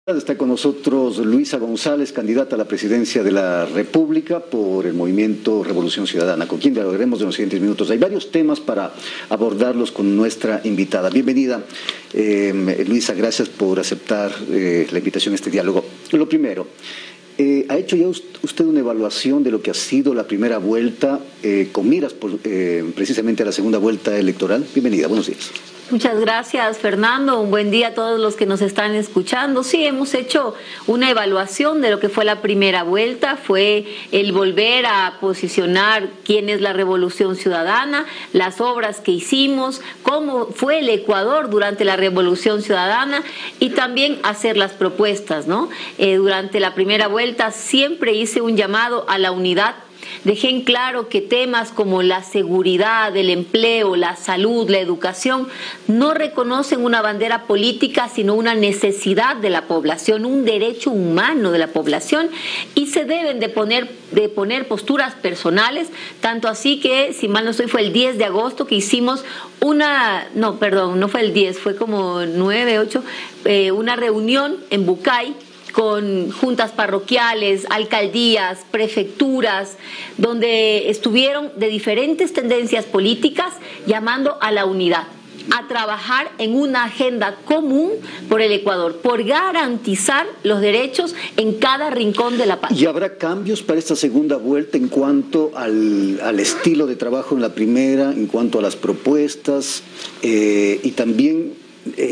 Está con nosotros Luisa González, candidata a la presidencia de la República por el movimiento Revolución Ciudadana, con quien dialogaremos en los siguientes minutos. Hay varios temas para abordarlos con nuestra invitada. Bienvenida, Luisa, gracias por aceptar la invitación a este diálogo. Lo primero, ¿ha hecho ya usted una evaluación de lo que ha sido la primera vuelta con miras precisamente a la segunda vuelta electoral? Bienvenida, buenos días. Muchas gracias, Fernando. Un buen día a todos los que nos están escuchando. Sí, hemos hecho una evaluación de lo que fue la primera vuelta. Fue el volver a posicionar quién es la Revolución Ciudadana, las obras que hicimos, cómo fue el Ecuador durante la Revolución Ciudadana y también hacer las propuestas, ¿no? Durante la primera vuelta siempre hice un llamado a la unidad. Dejé en claro que temas como la seguridad, el empleo, la salud, la educación, no reconocen una bandera política, sino una necesidad de la población, un derecho humano de la población, y se deben de poner posturas personales, tanto así que, si mal no estoy, fue el 10 de agosto que hicimos no fue el 10, fue como 9, 8, una reunión en Bucay, con juntas parroquiales, alcaldías, prefecturas, donde estuvieron de diferentes tendencias políticas llamando a la unidad, a trabajar en una agenda común por el Ecuador, por garantizar los derechos en cada rincón de la patria. ¿Y habrá cambios para esta segunda vuelta en cuanto al estilo de trabajo en la primera, en cuanto a las propuestas y también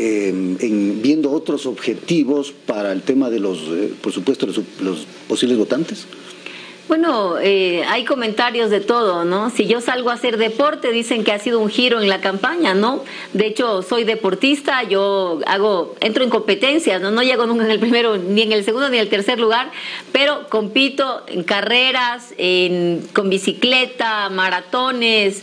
viendo otros objetivos para el tema de por supuesto, los posibles votantes? Bueno, hay comentarios de todo, ¿no? Si yo salgo a hacer deporte, dicen que ha sido un giro en la campaña, ¿no? De hecho, soy deportista, entro en competencias, ¿no? No llego nunca en el primero, ni en el segundo, ni en el tercer lugar, pero compito en carreras, con bicicleta, maratones,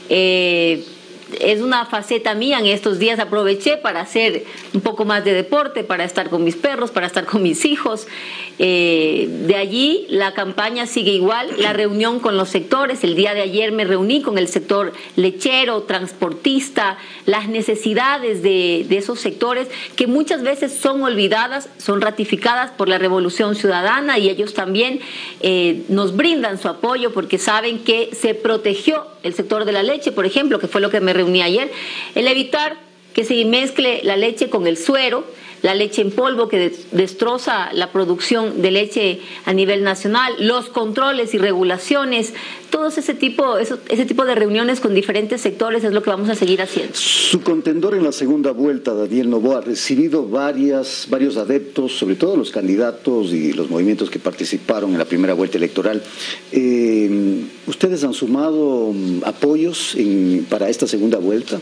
es una faceta mía. En estos días aproveché para hacer un poco más de deporte, para estar con mis perros, para estar con mis hijos. De allí la campaña sigue igual, la reunión con los sectores. El día de ayer me reuní con el sector lechero, transportista, las necesidades de esos sectores que muchas veces son olvidadas, son ratificadas por la Revolución Ciudadana, y ellos también nos brindan su apoyo porque saben que se protegió el sector de la leche, por ejemplo, que fue lo que me reuní ayer, el evitar que se mezcle la leche con el suero, la leche en polvo que destroza la producción de leche a nivel nacional, los controles y regulaciones, todo ese tipo de reuniones con diferentes sectores es lo que vamos a seguir haciendo. Su contendor en la segunda vuelta, Daniel Noboa, ha recibido varios adeptos, sobre todo los candidatos y los movimientos que participaron en la primera vuelta electoral. ¿Ustedes han sumado apoyos para esta segunda vuelta?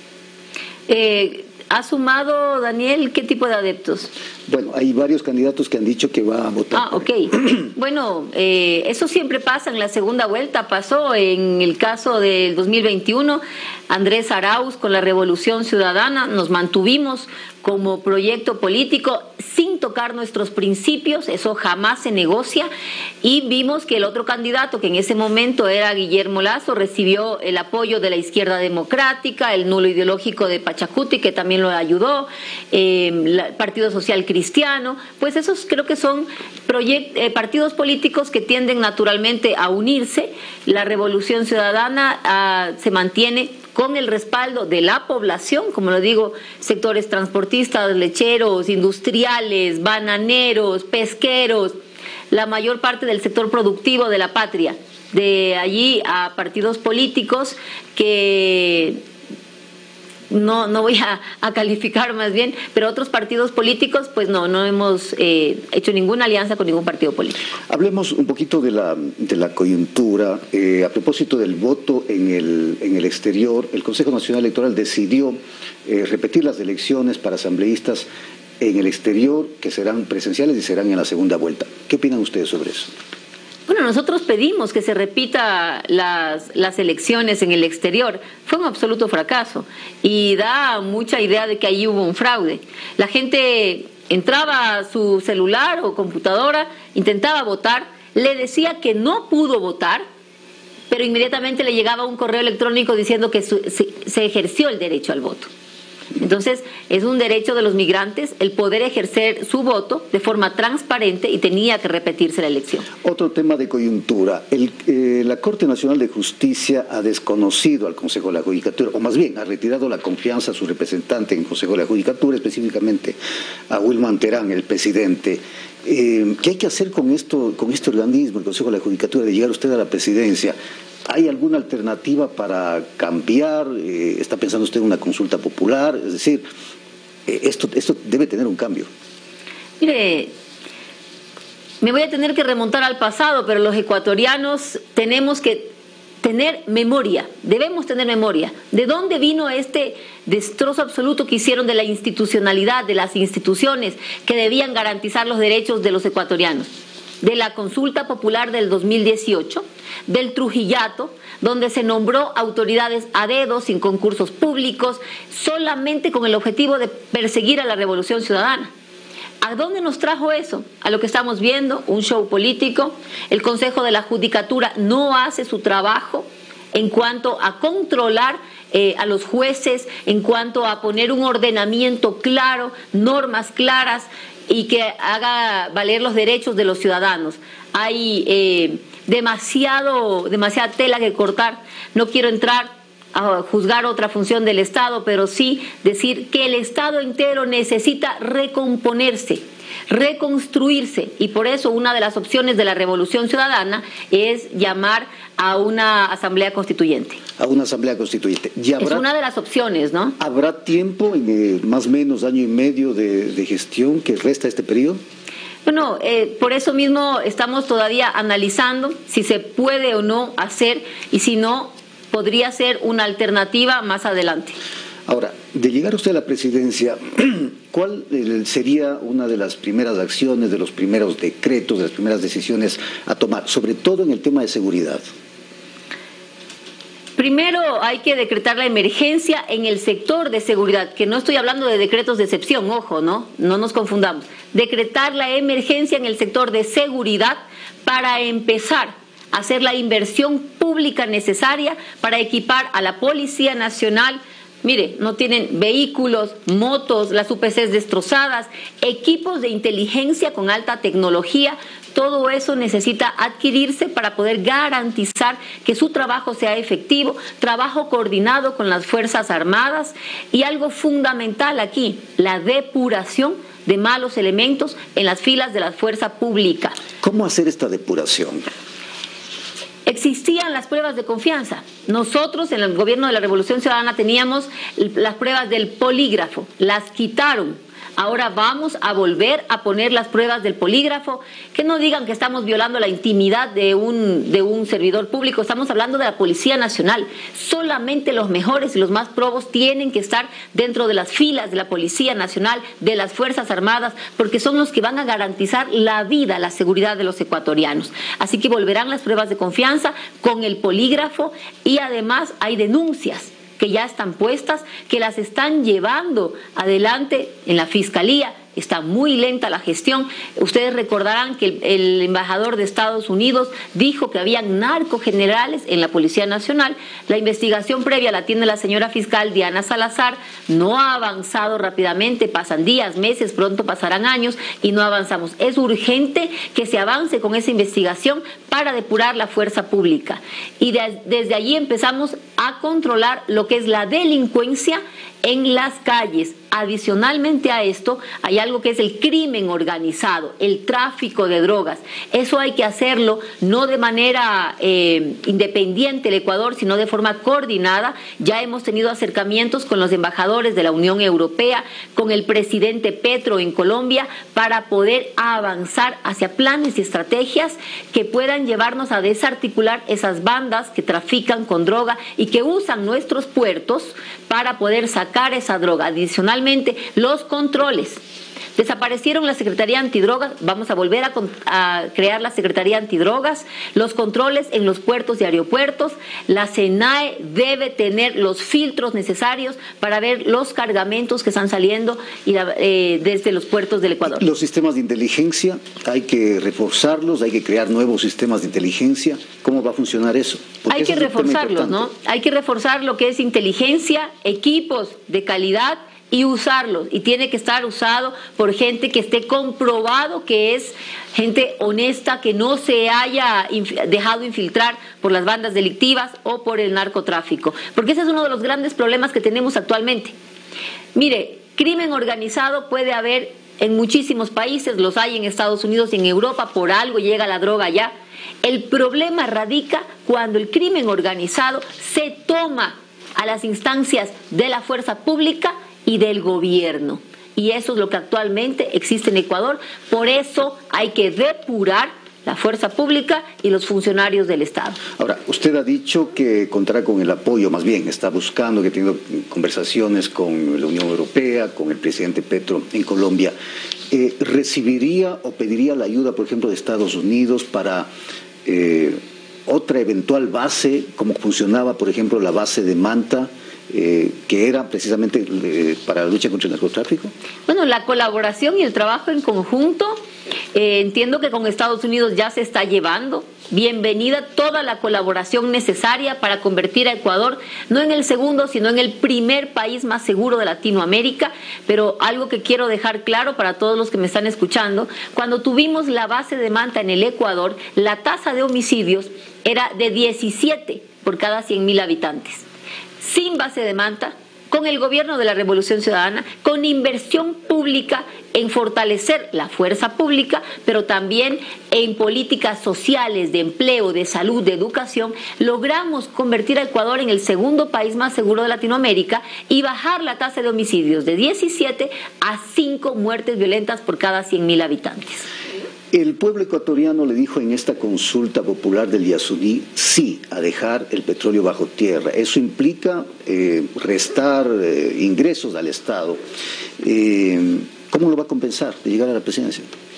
¿Ha sumado, Daniel, qué tipo de adeptos? Bueno, hay varios candidatos que han dicho que va a votar. Ah, ok. Bueno, eso siempre pasa en la segunda vuelta. Pasó en el caso del 2021, Andrés Arauz con la Revolución Ciudadana, nos mantuvimos como proyecto político sin tocar nuestros principios, eso jamás se negocia, y vimos que el otro candidato, que en ese momento era Guillermo Lasso, recibió el apoyo de la izquierda democrática, el nulo ideológico de Pachacuti, que también lo ayudó, el Partido Social Cristiano. Pues esos creo que son partidos políticos que tienden naturalmente a unirse. La Revolución Ciudadana se mantiene con el respaldo de la población, como lo digo, sectores transportistas, lecheros, industriales, bananeros, pesqueros, la mayor parte del sector productivo de la patria. De allí a partidos políticos que no voy a calificar más bien, pero otros partidos políticos, pues no hemos hecho ninguna alianza con ningún partido político. Hablemos un poquito de la coyuntura. A propósito del voto en el exterior, el Consejo Nacional Electoral decidió repetir las elecciones para asambleístas en el exterior, que serán presenciales y serán en la segunda vuelta. ¿Qué opinan ustedes sobre eso? Bueno, nosotros pedimos que se repita las elecciones en el exterior. Fue un absoluto fracaso y da mucha idea de que ahí hubo un fraude. La gente entraba a su celular o computadora, intentaba votar, le decía que no pudo votar, pero inmediatamente le llegaba un correo electrónico diciendo que se ejerció el derecho al voto. Entonces, es un derecho de los migrantes el poder ejercer su voto de forma transparente y tenía que repetirse la elección. Otro tema de coyuntura. La Corte Nacional de Justicia ha desconocido al Consejo de la Judicatura, o más bien ha retirado la confianza a su representante en el Consejo de la Judicatura, específicamente a Wilman Terán, el presidente. ¿Qué hay que hacer con este organismo, el Consejo de la Judicatura, de llegar usted a la presidencia? ¿Hay alguna alternativa para cambiar? ¿Está pensando usted en una consulta popular? Es decir, esto debe tener un cambio. Mire, me voy a tener que remontar al pasado, pero los ecuatorianos tenemos que tener memoria, debemos tener memoria. ¿De dónde vino este destrozo absoluto que hicieron de la institucionalidad, de las instituciones que debían garantizar los derechos de los ecuatorianos? De la consulta popular del 2018, del Trujillato, donde se nombró autoridades a dedo, sin concursos públicos, solamente con el objetivo de perseguir a la Revolución Ciudadana. ¿A dónde nos trajo eso? A lo que estamos viendo, un show político. El Consejo de la Judicatura no hace su trabajo en cuanto a controlar a los jueces, en cuanto a poner un ordenamiento claro, normas claras, y que haga valer los derechos de los ciudadanos. Hay demasiada tela que cortar. No quiero entrar a juzgar otra función del Estado, pero sí decir que el Estado entero necesita recomponerse, reconstruirse, y por eso una de las opciones de la Revolución Ciudadana es llamar a una asamblea constituyente. A una asamblea constituyente. Es una de las opciones, ¿no? ¿Habrá tiempo, en más o menos año y medio de gestión que resta este periodo? Bueno, por eso mismo estamos todavía analizando si se puede o no hacer, y si no, podría ser una alternativa más adelante. Ahora, de llegar usted a la presidencia, ¿cuál sería una de las primeras acciones, de los primeros decretos, de las primeras decisiones a tomar, sobre todo en el tema de seguridad? Primero hay que decretar la emergencia en el sector de seguridad, que no estoy hablando de decretos de excepción, ojo, no nos confundamos. Decretar la emergencia en el sector de seguridad para empezar a hacer la inversión pública necesaria para equipar a la Policía Nacional. Mire, no tienen vehículos, motos, las UPCs destrozadas, equipos de inteligencia con alta tecnología. Todo eso necesita adquirirse para poder garantizar que su trabajo sea efectivo, trabajo coordinado con las Fuerzas Armadas, y algo fundamental aquí, la depuración de malos elementos en las filas de la fuerza pública. ¿Cómo hacer esta depuración? Existían las pruebas de confianza. Nosotros en el gobierno de la Revolución Ciudadana teníamos las pruebas del polígrafo, las quitaron. Ahora vamos a volver a poner las pruebas del polígrafo, que no digan que estamos violando la intimidad de un servidor público. Estamos hablando de la Policía Nacional. Solamente los mejores y los más probos tienen que estar dentro de las filas de la Policía Nacional, de las Fuerzas Armadas, porque son los que van a garantizar la vida, la seguridad de los ecuatorianos. Así que volverán las pruebas de confianza con el polígrafo, y además hay denuncias que ya están puestas, que las están llevando adelante en la Fiscalía. Está muy lenta la gestión. Ustedes recordarán que el embajador de Estados Unidos dijo que había narcogenerales en la Policía Nacional. La investigación previa la tiene la señora fiscal Diana Salazar. No ha avanzado rápidamente, pasan días, meses, pronto pasarán años y no avanzamos. Es urgente que se avance con esa investigación para depurar la fuerza pública. Y desde allí empezamos a controlar lo que es la delincuencia en las calles. Adicionalmente a esto, hay algo que es el crimen organizado, el tráfico de drogas. Eso hay que hacerlo no de manera independiente el Ecuador, sino de forma coordinada. Ya hemos tenido acercamientos con los embajadores de la Unión Europea, con el presidente Petro en Colombia, para poder avanzar hacia planes y estrategias que puedan llevarnos a desarticular esas bandas que trafican con droga y que usan nuestros puertos para poder sacar esa droga. Adicionalmente, los controles. Desaparecieron la Secretaría Antidrogas, vamos a volver a crear la Secretaría Antidrogas, los controles en los puertos y aeropuertos. La SENAE debe tener los filtros necesarios para ver los cargamentos que están saliendo desde los puertos del Ecuador. Los sistemas de inteligencia, hay que reforzarlos, hay que crear nuevos sistemas de inteligencia. ¿Cómo va a funcionar eso? Porque hay que reforzarlos, ¿no? Hay que reforzar lo que es inteligencia, equipos de calidad y usarlos, y tiene que estar usado por gente que esté comprobado que es gente honesta, que no se haya dejado infiltrar por las bandas delictivas o por el narcotráfico, porque ese es uno de los grandes problemas que tenemos actualmente. Mire, crimen organizado puede haber en muchísimos países, los hay en Estados Unidos y en Europa, por algo llega la droga allá. El problema radica cuando el crimen organizado se toma a las instancias de la fuerza pública y del gobierno. Y eso es lo que actualmente existe en Ecuador. Por eso hay que depurar la fuerza pública y los funcionarios del Estado. Ahora, usted ha dicho que contará con el apoyo, más bien está buscando, que ha tenido conversaciones con la Unión Europea, con el presidente Petro en Colombia. ¿Recibiría o pediría la ayuda, por ejemplo, de Estados Unidos para otra eventual base, como funcionaba, por ejemplo, la base de Manta, que era precisamente para la lucha contra el narcotráfico? Bueno, la colaboración y el trabajo en conjunto, entiendo que con Estados Unidos ya se está llevando. Bienvenida toda la colaboración necesaria para convertir a Ecuador no en el segundo, sino en el primer país más seguro de Latinoamérica. Pero algo que quiero dejar claro para todos los que me están escuchando: cuando tuvimos la base de Manta en el Ecuador, la tasa de homicidios era de 17 por cada 100.000 habitantes. Sin base de Manta, con el gobierno de la Revolución Ciudadana, con inversión pública en fortalecer la fuerza pública, pero también en políticas sociales, de empleo, de salud, de educación, logramos convertir a Ecuador en el segundo país más seguro de Latinoamérica y bajar la tasa de homicidios de 17 a 5 muertes violentas por cada 100.000 habitantes. El pueblo ecuatoriano le dijo en esta consulta popular del Yasuní sí a dejar el petróleo bajo tierra. Eso implica restar ingresos al Estado. ¿Cómo lo va a compensar de llegar a la presidencia?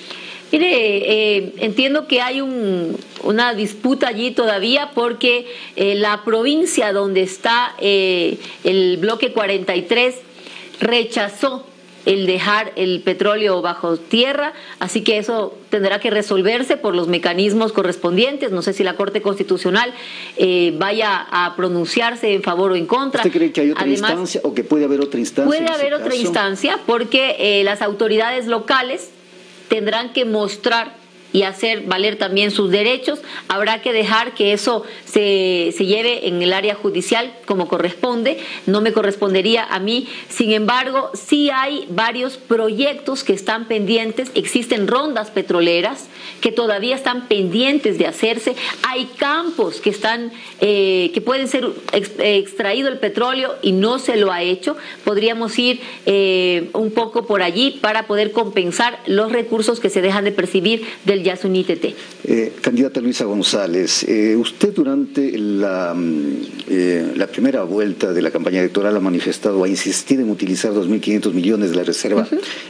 Mire, entiendo que hay una disputa allí todavía porque la provincia donde está el bloque 43 rechazó el dejar el petróleo bajo tierra, así que eso tendrá que resolverse por los mecanismos correspondientes. No sé si la Corte Constitucional vaya a pronunciarse en favor o en contra. ¿Usted cree que hay otra instancia o que puede haber otra instancia? Puede haber otra instancia porque las autoridades locales tendrán que mostrar y hacer valer también sus derechos. Habrá que dejar que eso se lleve en el área judicial como corresponde. No me correspondería a mí. Sin embargo, sí hay varios proyectos que están pendientes. Existen rondas petroleras que todavía están pendientes de hacerse. Hay campos que están que pueden ser extraído el petróleo y no se lo ha hecho. Podríamos ir un poco por allí para poder compensar los recursos que se dejan de percibir del Yasuní TT. Candidata Luisa González, usted durante la primera vuelta de la campaña electoral ha manifestado, ha insistido en utilizar 2.500 millones de la reserva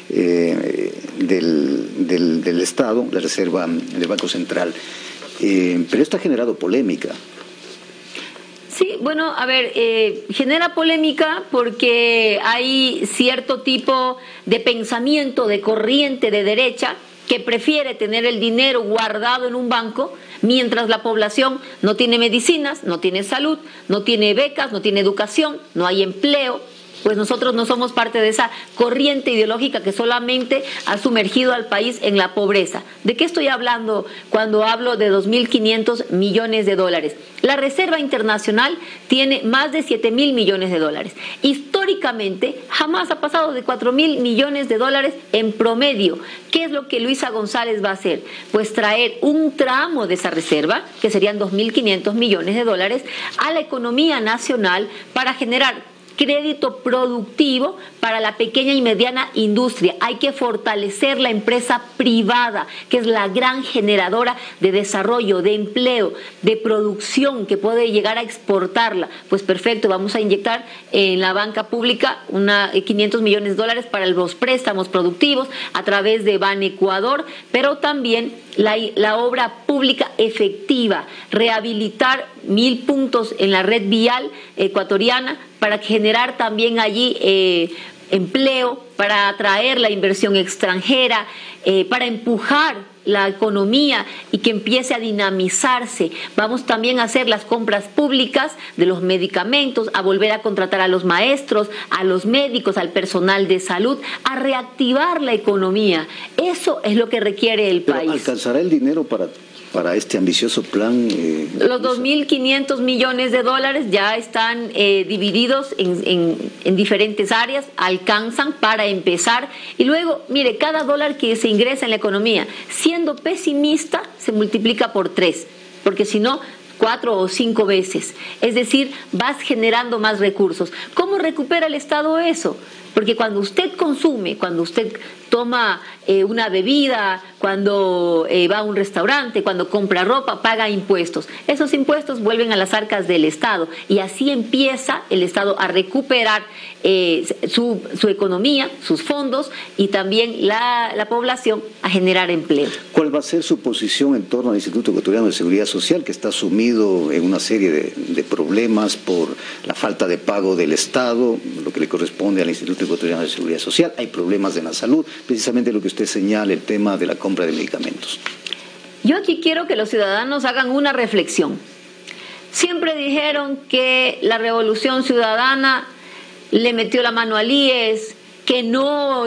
del Estado, la reserva del Banco Central, pero esto ha generado polémica. Sí, bueno, a ver, genera polémica porque hay cierto tipo de pensamiento, de corriente de derecha que prefiere tener el dinero guardado en un banco mientras la población no tiene medicinas, no tiene salud, no tiene becas, no tiene educación, no hay empleo. Pues nosotros no somos parte de esa corriente ideológica que solamente ha sumergido al país en la pobreza. ¿De qué estoy hablando cuando hablo de 2.500 millones de dólares? La Reserva Internacional tiene más de 7.000 millones de dólares. Históricamente jamás ha pasado de 4.000 millones de dólares en promedio. ¿Qué es lo que Luisa González va a hacer? Pues traer un tramo de esa reserva, que serían 2.500 millones de dólares, a la economía nacional para generar crédito productivo para la pequeña y mediana industria. Hay que fortalecer la empresa privada, que es la gran generadora de desarrollo, de empleo, de producción, que puede llegar a exportarla. Pues perfecto, vamos a inyectar en la banca pública 500 millones de dólares para los préstamos productivos a través de Ban Ecuador, pero también la obra pública efectiva, rehabilitar 1.000 puntos en la red vial ecuatoriana para generar también allí empleo, para atraer la inversión extranjera, para empujar la economía y que empiece a dinamizarse. Vamos también a hacer las compras públicas de los medicamentos, a volver a contratar a los maestros, a los médicos, al personal de salud, a reactivar la economía. Eso es lo que requiere el país. ¿Alcanzará el dinero para este ambicioso plan? Los 2.500 millones de dólares ya están divididos en diferentes áreas, alcanzan para empezar. Y luego, mire, cada dólar que se ingresa en la economía, siendo pesimista, se multiplica por 3, porque si no, 4 o 5 veces. Es decir, vas generando más recursos. ¿Cómo recupera el Estado eso? Porque cuando usted consume, cuando usted toma una bebida, cuando va a un restaurante, cuando compra ropa, paga impuestos. Esos impuestos vuelven a las arcas del Estado y así empieza el Estado a recuperar su economía, sus fondos y también la población a generar empleo. ¿Cuál va a ser su posición en torno al Instituto Ecuatoriano de Seguridad Social, que está sumido en una serie de problemas por la falta de pago del Estado, lo que le corresponde al Instituto Ecuatoriano de Seguridad Social? Hay problemas en la salud, precisamente lo que usted señala, el tema de la compra de medicamentos. Yo aquí quiero que los ciudadanos hagan una reflexión. Siempre dijeron que la Revolución Ciudadana le metió la mano al IES, que no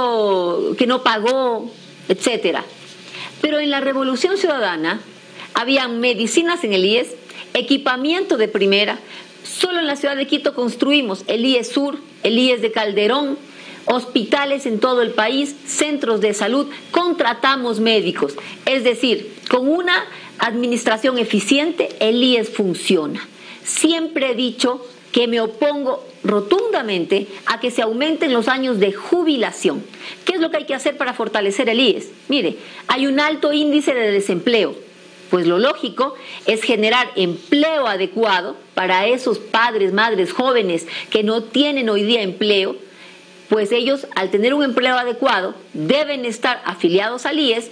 pagó, etcétera. Pero en la Revolución Ciudadana había medicinas en el IES, equipamiento de primera. Solo en la ciudad de Quito construimos el IES Sur, el IES de Calderón, hospitales en todo el país, centros de salud, contratamos médicos. Es decir, con una administración eficiente, el IES funciona. Siempre he dicho que me opongo rotundamente a que se aumenten los años de jubilación. ¿Qué es lo que hay que hacer para fortalecer el IES? Mire, hay un alto índice de desempleo. Pues lo lógico es generar empleo adecuado para esos padres, madres jóvenes que no tienen hoy día empleo. Pues ellos, al tener un empleo adecuado, deben estar afiliados al IES.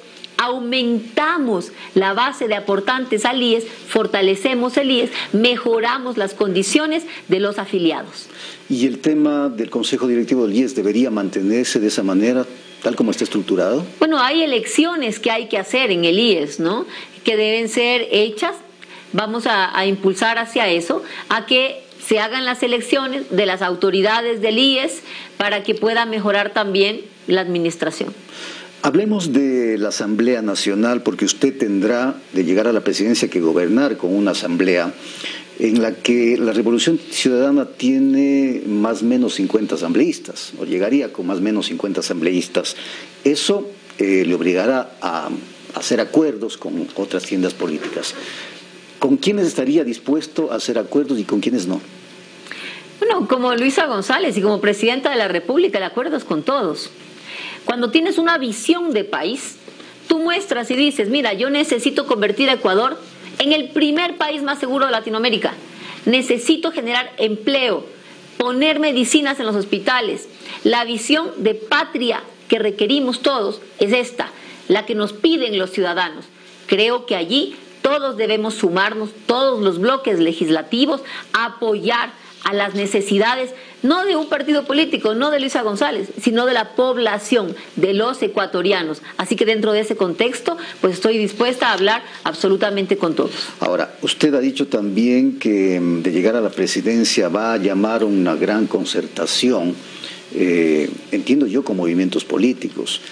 Aumentamos la base de aportantes al IES, fortalecemos el IES, mejoramos las condiciones de los afiliados. ¿Y el tema del Consejo Directivo del IES debería mantenerse de esa manera, tal como está estructurado? Bueno, hay elecciones que hay que hacer en el IES, ¿no?, que deben ser hechas. Vamos a impulsar hacia eso, a que se hagan las elecciones de las autoridades del IES para que pueda mejorar también la administración. Hablemos de la Asamblea Nacional, porque usted tendrá de llegar a la presidencia que gobernar con una asamblea en la que la Revolución Ciudadana tiene más o menos 50 asambleístas, o llegaría con más o menos 50 asambleístas. Eso le obligará a hacer acuerdos con otras tiendas políticas. ¿Con quiénes estaría dispuesto a hacer acuerdos y con quiénes no? Bueno, como Luisa González y como presidenta de la República, el acuerdo es con todos. Cuando tienes una visión de país, tú muestras y dices, mira, yo necesito convertir a Ecuador en el primer país más seguro de Latinoamérica. Necesito generar empleo, poner medicinas en los hospitales. La visión de patria que requerimos todos es esta, la que nos piden los ciudadanos. Creo que allí todos debemos sumarnos, todos los bloques legislativos, a apoyar a las necesidades, no de un partido político, no de Luisa González, sino de la población, de los ecuatorianos. Así que dentro de ese contexto, pues estoy dispuesta a hablar absolutamente con todos. Ahora, usted ha dicho también que de llegar a la presidencia va a llamar una gran concertación, entiendo yo, con movimientos políticos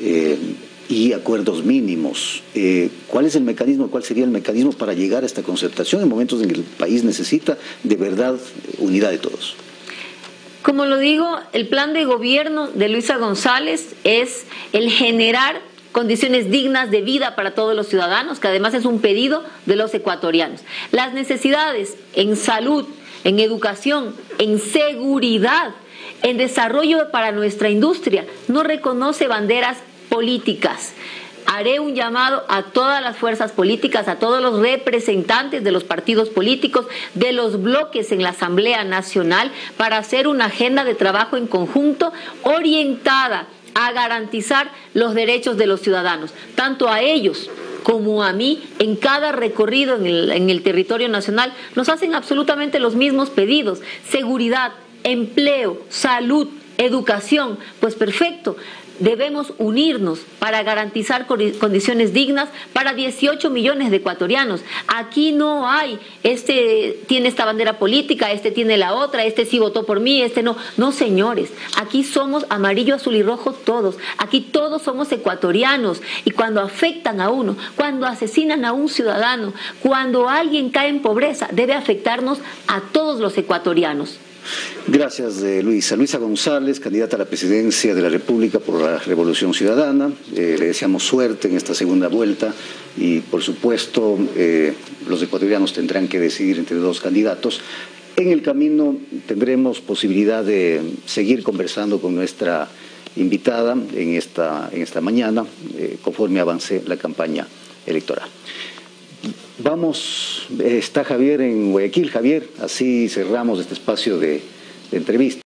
y acuerdos mínimos. ¿Cuál es el mecanismo, cuál sería el mecanismo para llegar a esta concertación en momentos en que el país necesita de verdad unidad de todos? Como lo digo, el plan de gobierno de Luisa González es el generar condiciones dignas de vida para todos los ciudadanos, que además es un pedido de los ecuatorianos. Las necesidades en salud, en educación, en seguridad, en desarrollo para nuestra industria, no reconoce banderas políticas. Haré un llamado a todas las fuerzas políticas, a todos los representantes de los partidos políticos, de los bloques en la Asamblea Nacional, para hacer una agenda de trabajo en conjunto orientada a garantizar los derechos de los ciudadanos, tanto a ellos como a mí. En cada recorrido en el territorio nacional nos hacen absolutamente los mismos pedidos: seguridad, empleo, salud, Educación, pues perfecto. Debemos unirnos para garantizar condiciones dignas para 18 millones de ecuatorianos. Aquí no hay, este tiene esta bandera política, este tiene la otra, este sí votó por mí, este no. No, señores, aquí somos amarillo, azul y rojo todos. Aquí todos somos ecuatorianos. Y cuando afectan a uno, cuando asesinan a un ciudadano, cuando alguien cae en pobreza, debe afectarnos a todos los ecuatorianos. Gracias, Luisa. Luisa González, candidata a la presidencia de la República por la Revolución Ciudadana. Le deseamos suerte en esta segunda vuelta y, por supuesto, los ecuatorianos tendrán que decidir entre dos candidatos. En el camino tendremos posibilidad de seguir conversando con nuestra invitada en esta mañana, conforme avance la campaña electoral. Vamos, está Javier en Guayaquil. Javier, así cerramos este espacio de entrevista.